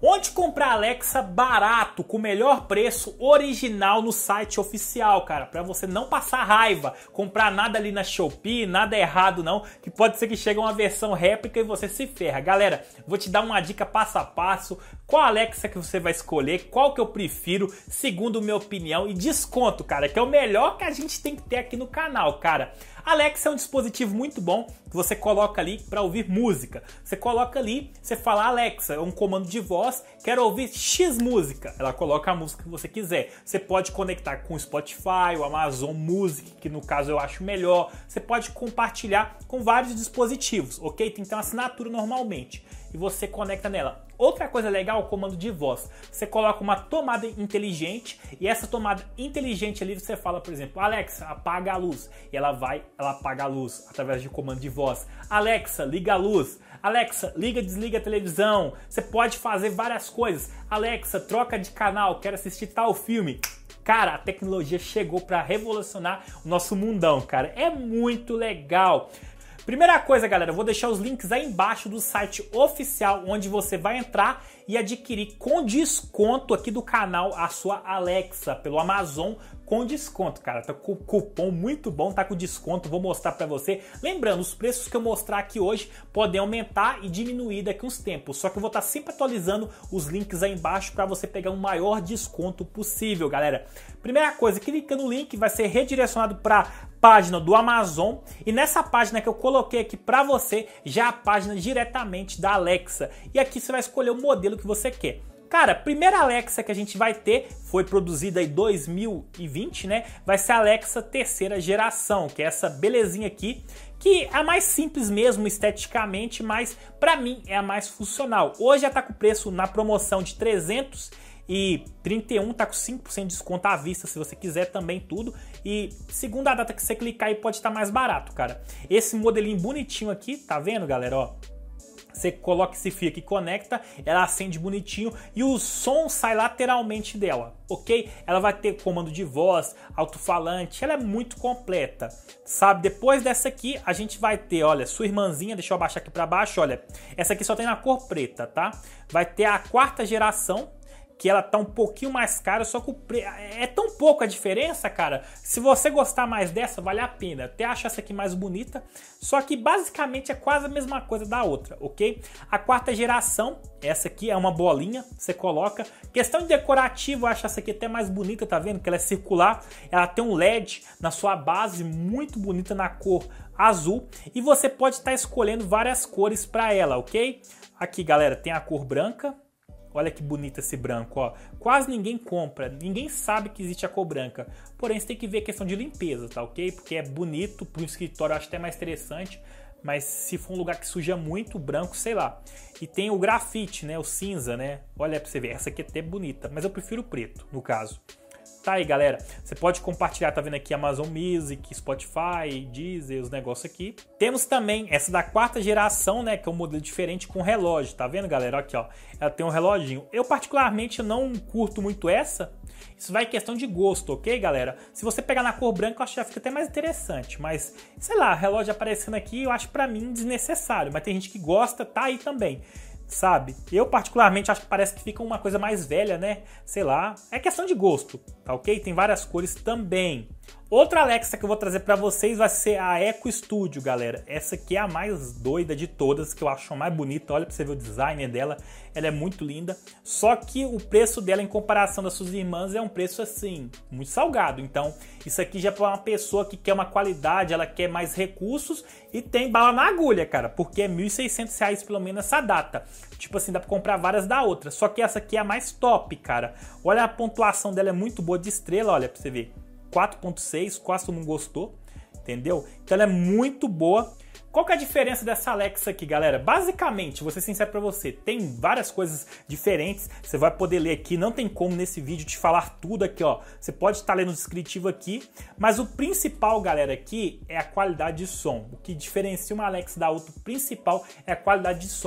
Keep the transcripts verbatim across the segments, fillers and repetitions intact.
Onde comprar Alexa barato, com o melhor preço, original no site oficial, cara, pra você não passar raiva, comprar nada ali na Shopee, nada errado não, que pode ser que chegue uma versão réplica e você se ferra. Galera, vou te dar uma dica passo a passo, qual Alexa que você vai escolher, qual que eu prefiro, segundo minha opinião, e desconto, cara, que é o melhor que a gente tem que ter aqui no canal, cara. Alexa é um dispositivo muito bom que você coloca ali para ouvir música. Você coloca ali, você fala Alexa, é um comando de voz, quero ouvir X música. Ela coloca a música que você quiser. Você pode conectar com o Spotify, o Amazon Music, que no caso eu acho melhor. Você pode compartilhar com vários dispositivos, ok? Tem que ter uma assinatura normalmente. E você conecta nela. Outra coisa legal é o comando de voz. Você coloca uma tomada inteligente e essa tomada inteligente ali você fala, por exemplo, Alexa, apaga a luz. E ela vai, ela apaga a luz através de comando de voz. Alexa, liga a luz. Alexa, liga e desliga a televisão. Você pode fazer várias coisas. Alexa, troca de canal, quero assistir tal filme. Cara, a tecnologia chegou para revolucionar o nosso mundão, cara. É muito legal. Primeira coisa, galera, eu vou deixar os links aí embaixo do site oficial, onde você vai entrar e adquirir com desconto aqui do canal a sua Alexa pelo Amazon com desconto, cara. Tá com cupom muito bom, tá com desconto, vou mostrar pra você. Lembrando, os preços que eu mostrar aqui hoje podem aumentar e diminuir daqui uns tempos, só que eu vou estar sempre atualizando os links aí embaixo para você pegar o maior desconto possível, galera. Primeira coisa, clica no link, vai ser redirecionado para página do Amazon e nessa página que eu coloquei aqui para você, já a página diretamente da Alexa. E aqui você vai escolher o modelo que você quer. Cara, a primeira Alexa que a gente vai ter foi produzida em dois mil e vinte, né? Vai ser a Alexa terceira geração, que é essa belezinha aqui, que é a mais simples mesmo esteticamente, mas para mim é a mais funcional. Hoje já tá com preço na promoção de trezentos e trinta e um, tá com cinco por cento de desconto à vista se você quiser também tudo. E segundo a data que você clicar aí pode estar mais barato, cara. Esse modelinho bonitinho aqui, tá vendo, galera, ó? Você coloca esse fio aqui, conecta, ela acende bonitinho e o som sai lateralmente dela, ok? Ela vai ter comando de voz, alto-falante, ela é muito completa, sabe? Depois dessa aqui, a gente vai ter, olha, sua irmãzinha, deixa eu abaixar aqui para baixo, olha, essa aqui só tem na cor preta, tá? Vai ter a quarta geração, que ela tá um pouquinho mais cara, só que o pre... é tão pouco a diferença, cara. Se você gostar mais dessa, vale a pena. Até acho essa aqui mais bonita, só que basicamente é quase a mesma coisa da outra, ok? A quarta geração, essa aqui é uma bolinha, você coloca. Questão de decorativo, eu acho essa aqui até mais bonita, tá vendo? Que ela é circular, ela tem um L E D na sua base, muito bonita na cor azul. E você pode estar escolhendo várias cores para ela, ok? Aqui, galera, tem a cor branca. Olha que bonito esse branco, ó. Quase ninguém compra, ninguém sabe que existe a cor branca. Porém, você tem que ver a questão de limpeza, tá ok? Porque é bonito, para o escritório eu acho até mais interessante. Mas se for um lugar que suja muito, branco, sei lá. E tem o grafite, né? O cinza, né? Olha pra você ver, essa aqui é até bonita, mas eu prefiro o preto, no caso. Tá aí, galera. Você pode compartilhar, tá vendo aqui Amazon Music, Spotify, Deezer, os negócios aqui. Temos também essa da quarta geração, né, que é um modelo diferente com relógio, tá vendo, galera? Aqui, ó. Ela tem um reloginho. Eu particularmente não curto muito essa. Isso vai em questão de gosto, ok, galera? Se você pegar na cor branca, eu acho que já fica até mais interessante. Mas, sei lá, relógio aparecendo aqui, eu acho pra mim desnecessário. Mas tem gente que gosta, tá aí também. Sabe? Eu particularmente acho que parece que fica uma coisa mais velha, né? Sei lá, é questão de gosto, tá ok? Tem várias cores também. Outra Alexa que eu vou trazer para vocês vai ser a Eco Studio, galera. Essa aqui é a mais doida de todas, que eu acho a mais bonita. Olha para você ver o design dela, ela é muito linda. Só que o preço dela em comparação das suas irmãs é um preço assim, muito salgado. Então isso aqui já é para uma pessoa que quer uma qualidade, ela quer mais recursos e tem bala na agulha, cara. Porque é mil e seiscentos reais pelo menos essa data. Tipo assim, dá para comprar várias da outra. Só que essa aqui é a mais top, cara. Olha a pontuação dela, é muito boa de estrela, olha para você ver. quatro ponto seis, quase todo mundo gostou, entendeu? Então ela é muito boa. Qual que é a diferença dessa Alexa aqui, galera? Basicamente, vou ser sincero pra você, tem várias coisas diferentes, você vai poder ler aqui, não tem como nesse vídeo te falar tudo aqui, ó. Você pode estar lendo o descritivo aqui, mas o principal, galera, aqui é a qualidade de som. O que diferencia uma Alexa da outra, o principal é a qualidade de som.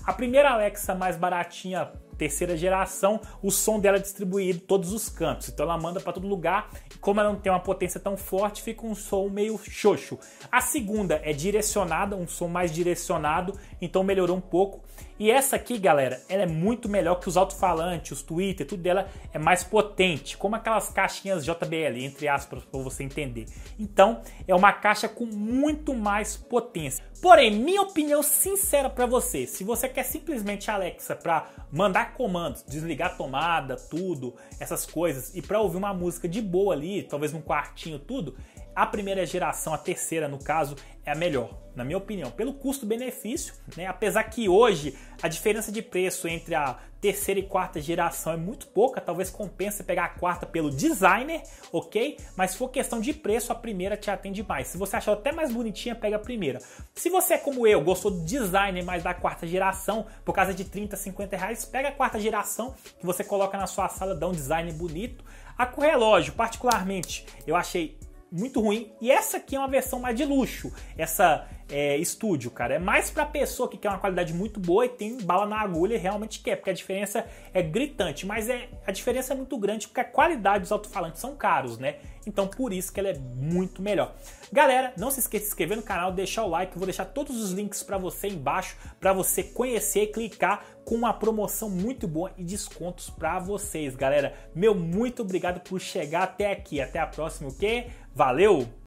A primeira Alexa mais baratinha, terceira geração, o som dela é distribuído em todos os cantos, então ela manda para todo lugar, e como ela não tem uma potência tão forte, fica um som meio xoxo. A segunda é direcionada, um som mais direcionado, então melhorou um pouco. E essa aqui, galera, ela é muito melhor que os alto-falantes, os Twitter, tudo dela é mais potente, como aquelas caixinhas J B L, entre aspas, para você entender. Então, é uma caixa com muito mais potência. Porém, minha opinião sincera para você, se você quer simplesmente a Alexa para mandar comandos, desligar a tomada, tudo, essas coisas, e para ouvir uma música de boa ali, talvez num quartinho, tudo, a primeira geração, a terceira no caso, é a melhor, na minha opinião, pelo custo-benefício, né? Apesar que hoje a diferença de preço entre a terceira e quarta geração é muito pouca, talvez compense pegar a quarta pelo designer, ok? Mas se for questão de preço, a primeira te atende mais. Se você achar até mais bonitinha, pega a primeira. Se você é como eu, gostou do designer mais da quarta geração, por causa de trinta, cinquenta reais, pega a quarta geração, que você coloca na sua sala, dá um design bonito. A com relógio, particularmente, eu achei muito ruim, e essa aqui é uma versão mais de luxo, essa é, estúdio, cara, é mais pra pessoa que quer uma qualidade muito boa e tem bala na agulha e realmente quer, porque a diferença é gritante, mas é, a diferença é muito grande porque a qualidade dos alto-falantes são caros, né? Então por isso que ela é muito melhor. Galera, não se esqueça de se inscrever no canal, deixar o like, eu vou deixar todos os links pra você embaixo, pra você conhecer e clicar com uma promoção muito boa e descontos pra vocês, galera. Meu muito obrigado por chegar até aqui, até a próxima, ok? Valeu!